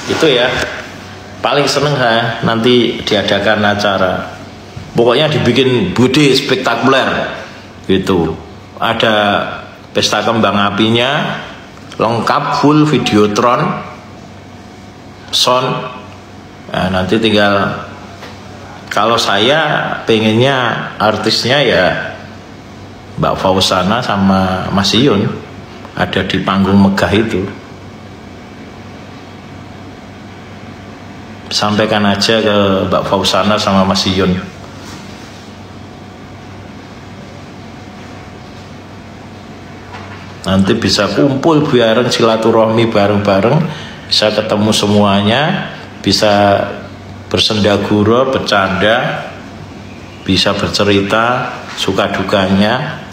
Itu ya paling seneng saya nanti diadakan acara, pokoknya dibikin bude spektakuler gitu. Ada pesta kembang apinya lengkap full videotron sound. Nah, nanti tinggal, kalau saya pengennya artisnya ya Mbak Fauzana sama Mas Iyun ada di panggung megah itu. Sampaikan aja ke Mbak Fauzana sama Mas Iyun. Nanti bisa kumpul bareng, silaturahmi bareng-bareng, bisa ketemu semuanya, bisa bersendagura, bercanda, bisa bercerita suka dukanya.